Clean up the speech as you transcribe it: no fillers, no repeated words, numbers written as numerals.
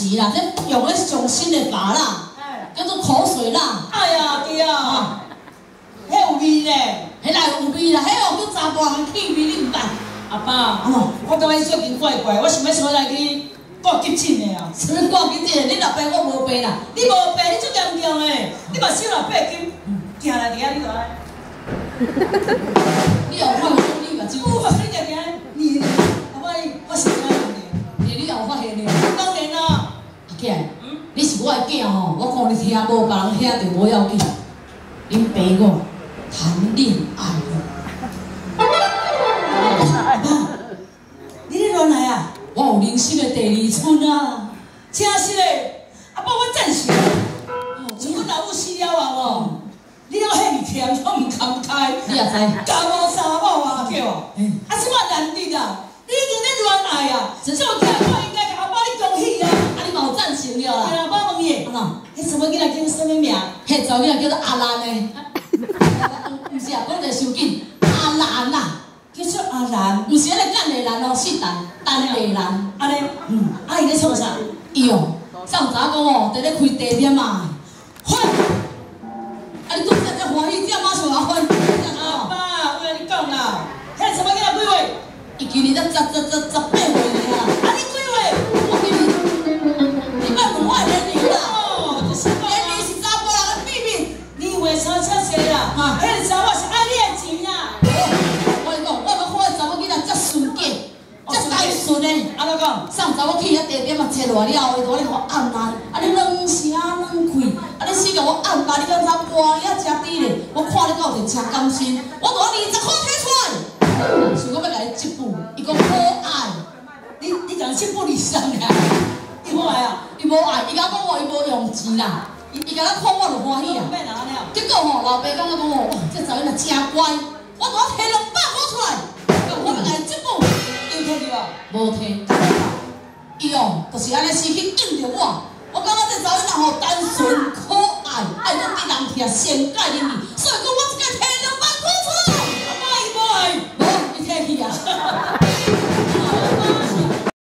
是啦，这用的上新的法啦，叫做口水啦。 哎呀，对啊，迄有味咧， 迄内有味啦，迄哦叫查甫人气味，你唔捌？ 阿爸，我感觉最近怪怪，我想要出来去挂急诊的啊。 什么挂紧点？你若病我无病啦， 你无病，你足严重诶，你嘛少了8斤，行来行你就爱。 你有发现你嘛？ 我发现你行，你，阿爸，我是怎样的？ 你有发现了？ 当然啦。 阿囝，你是我的囝吼，我讲你听无，别人听着无要紧。恁爸我谈恋爱了。 阿爸，你咧乱来啊？ 我有人生的第二春啊！ 真是嘞，阿爸我赞成。像阮老母死了啊无，你了遐尼甜，我唔堪开。 你也知？ 家无三某啊叫，啊什么难得啊？你一直咧乱来啊！这种囝我应该甲阿爸你恭喜啊！ 啊，你嘛有赞成了啦？ 阿爸问伊，迄什么囡仔叫什么名？ 迄查某囝叫做阿兰的。唔是啊，讲者伤紧，阿兰啊， 叫做阿兰， 唔是迄个干的兰哦，是蛋的兰。 安尼，啊伊咧创啥？ 伊哦，上早讲哦，伫咧开茶店嘛。欢，啊你拄则才欢喜，这马上啊欢。 阿爸，我跟你讲啦，迄什么囡仔几岁？ 伊今年才18岁尔啊。 啊你几岁？ 我今年，你莫问我的年龄啦。 哦，就是年龄是查甫人的秘密。 你话差济啦，迄个查某是爱你的钱啦。 我跟你讲，我要看查某囡仔遮纯洁，遮单纯的。 安怎讲？ 上早我去遐茶店嘛，坐落了后，我咧看暗来，啊你软声软气，啊你死甲我暗来，你敢知搬了遮低咧？我看你到底真甘心，我就20块摕出来，想讲要甲你接步，伊讲无爱， 你讲这不理想啊？伊无爱啊？ 伊无爱，伊甲我讲伊无用钱啦，伊甲咱看我就欢喜啊。 免哪了？ 结果吼，老爸讲我讲哦，哇，这查囡仔真乖，我就摕200块出来，我要甲伊接步， 有摕着啊？ 无摕。伊哦，就是安尼死去应着我。我感觉这查囡仔吼单纯可爱，爱讲对人听，善解人意，所以讲我